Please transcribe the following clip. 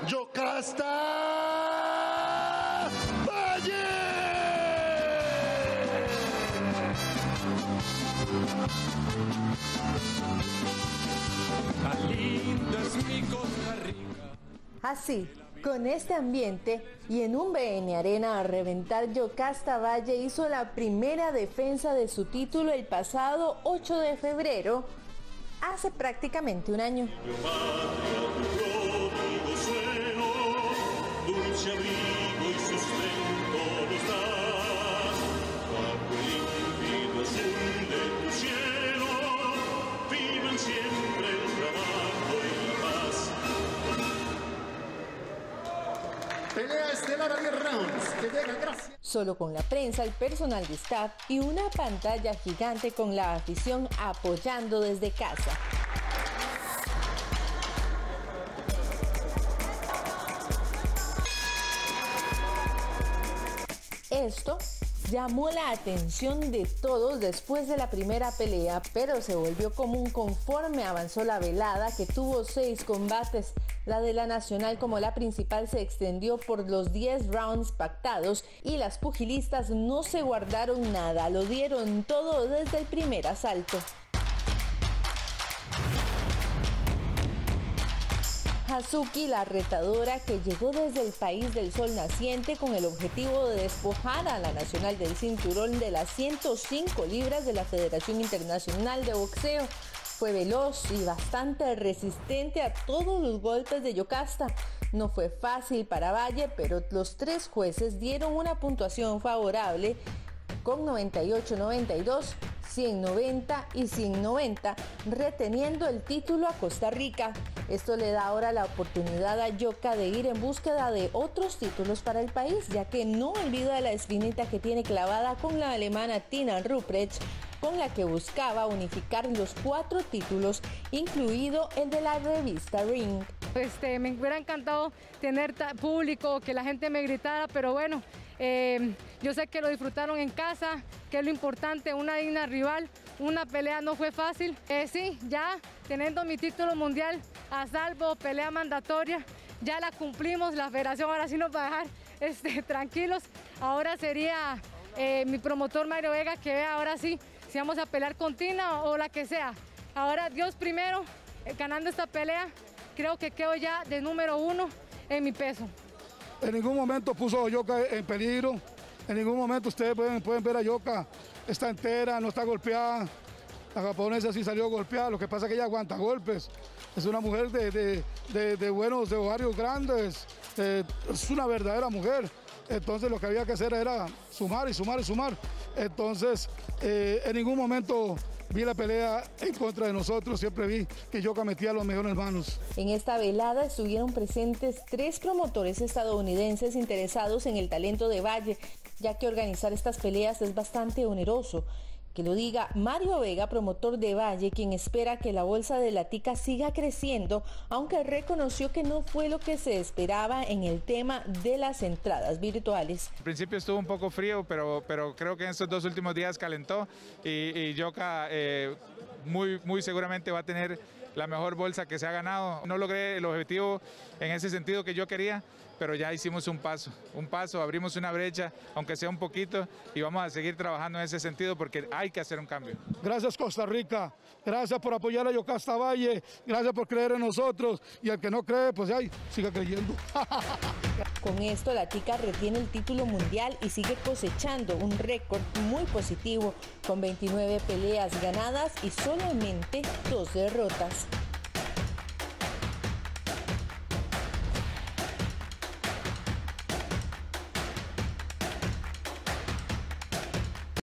Yocasta Valle. Tan linda es mi Costa Rica. Así, con este ambiente y en un BN Arena a reventar, Yocasta Valle hizo la primera defensa de su título el pasado 8 de febrero, hace prácticamente un año. Dulce abrigo y sustento nos das, bajo el límpido azul de tu cielo, vivan siempre el trabajo y la paz. Pelea estelar a 10 rounds, que llega gracias. Solo con la prensa, el personal de staff y una pantalla gigante con la afición apoyando desde casa. Esto llamó la atención de todos después de la primera pelea, pero se volvió común conforme avanzó la velada, que tuvo 6 combates. La de la nacional como la principal se extendió por los 10 rounds pactados y las pugilistas no se guardaron nada, lo dieron todo desde el primer asalto. Hazuki, la retadora que llegó desde el país del sol naciente con el objetivo de despojar a la nacional del cinturón de las 105 libras de la Federación Internacional de Boxeo, fue veloz y bastante resistente a todos los golpes de Yocasta. No fue fácil para Valle, pero los 3 jueces dieron una puntuación favorable con 98-92, 100-90 y 100-90, reteniendo el título a Costa Rica. Esto le da ahora la oportunidad a Yoka de ir en búsqueda de otros títulos para el país, ya que no olvida la espinita que tiene clavada con la alemana Tina Ruprecht, con la que buscaba unificar los 4 títulos, incluido el de la revista Ring. Me hubiera encantado tener público, que la gente me gritara, pero bueno, yo sé que lo disfrutaron en casa, que es lo importante, una digna rival. Una pelea no fue fácil. Sí, ya teniendo mi título mundial a salvo, pelea mandatoria, ya la cumplimos. La federación ahora sí nos va a dejar tranquilos. Ahora sería mi promotor Mario Vega que vea ahora sí si vamos a pelear con Tina o la que sea. Ahora Dios primero, ganando esta pelea, creo que quedo ya de número 1 en mi peso. En ningún momento puso a Yoka en peligro. En ningún momento ustedes pueden ver a Yoka, está entera, no está golpeada. La japonesa sí salió golpeada, lo que pasa es que ella aguanta golpes. Es una mujer de ovarios grandes, es una verdadera mujer. Entonces lo que había que hacer era sumar y sumar y sumar. Entonces en ningún momento vi la pelea en contra de nosotros, siempre vi que Yoka metía las mejores manos. En esta velada estuvieron presentes 3 promotores estadounidenses interesados en el talento de Valle, ya que organizar estas peleas es bastante oneroso. Que lo diga Mario Vega, promotor de Valle, quien espera que la bolsa de la tica siga creciendo, aunque reconoció que no fue lo que se esperaba en el tema de las entradas virtuales. Al principio estuvo un poco frío, pero creo que en estos 2 últimos días calentó y Yoka muy seguramente va a tener la mejor bolsa que se ha ganado. No logré el objetivo en ese sentido que yo quería, pero ya hicimos un paso, abrimos una brecha, aunque sea un poquito, y vamos a seguir trabajando en ese sentido porque hay que hacer un cambio. Gracias Costa Rica, gracias por apoyar a Yocasta Valle, gracias por creer en nosotros, y al que no cree, pues ay, siga creyendo. Con esto la tica retiene el título mundial y sigue cosechando un récord muy positivo, con 29 peleas ganadas y solamente 2 derrotas.